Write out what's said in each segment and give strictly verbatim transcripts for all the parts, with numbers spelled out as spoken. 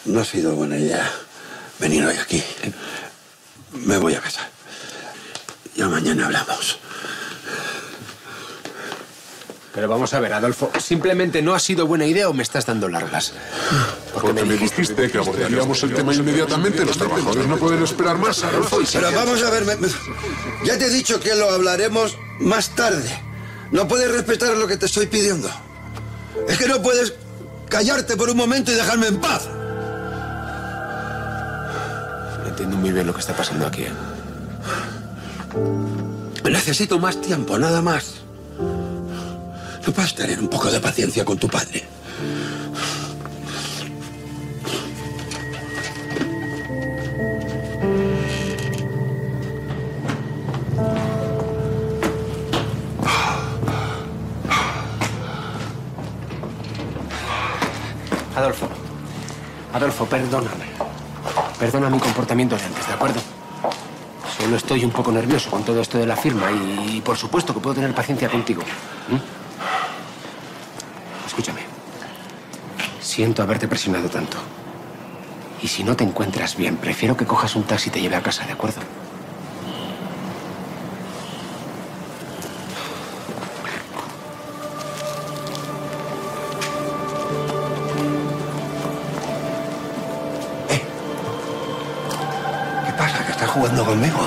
no ha sido buena idea venir hoy aquí. Me voy a casa. Ya mañana hablamos. Pero vamos a ver, Adolfo, ¿simplemente no ha sido buena idea o me estás dando largas? Porque me dijiste que abordaríamos el tema inmediatamente. Los trabajadores no pueden esperar más, Adolfo. Pero vamos a ver, me- me- ya te he dicho que lo hablaremos más tarde. No puedes respetar lo que te estoy pidiendo. Es que no puedes callarte por un momento y dejarme en paz. No entiendo muy bien lo que está pasando aquí, ¿eh? Necesito más tiempo, nada más. No puedes tener un poco de paciencia con tu padre. Adolfo, Adolfo, perdóname. Perdona mi comportamiento de antes, ¿de acuerdo? Solo estoy un poco nervioso con todo esto de la firma y, y por supuesto que puedo tener paciencia contigo. ¿Mm? Escúchame. Siento haberte presionado tanto. Y si no te encuentras bien, prefiero que cojas un taxi y te lleve a casa, ¿de acuerdo? ¿Qué pasa? ¿Que estás jugando conmigo?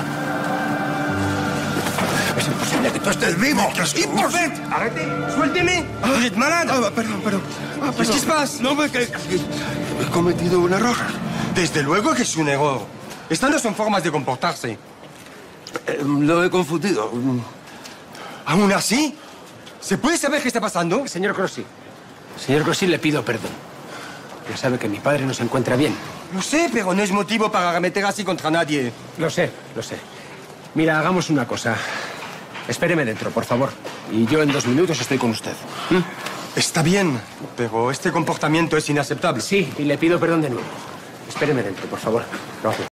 Es imposible que tú estés vivo. ¡Es imposible! Arrêtez, suélteme. Vous êtes malade. Ah, perdón, perdón. Ah, Qu'est-ce qui se passe? No, me que, que- he cometido un error. Desde luego que es un error. Estas no son formas de comportarse. Eh, lo he confundido. ¿Aún así? ¿Se puede saber qué está pasando? Señor Crossi, señor Crossi, le pido perdón. Ya sabe que mi padre no se encuentra bien. Lo sé, pero no es motivo para arremeter así contra nadie. Lo sé, lo sé. Mira, hagamos una cosa. Espéreme dentro, por favor. Y yo en dos minutos estoy con usted. ¿Mm? Está bien, pero este comportamiento es inaceptable. Sí, y le pido perdón de nuevo. Espéreme dentro, por favor. Gracias.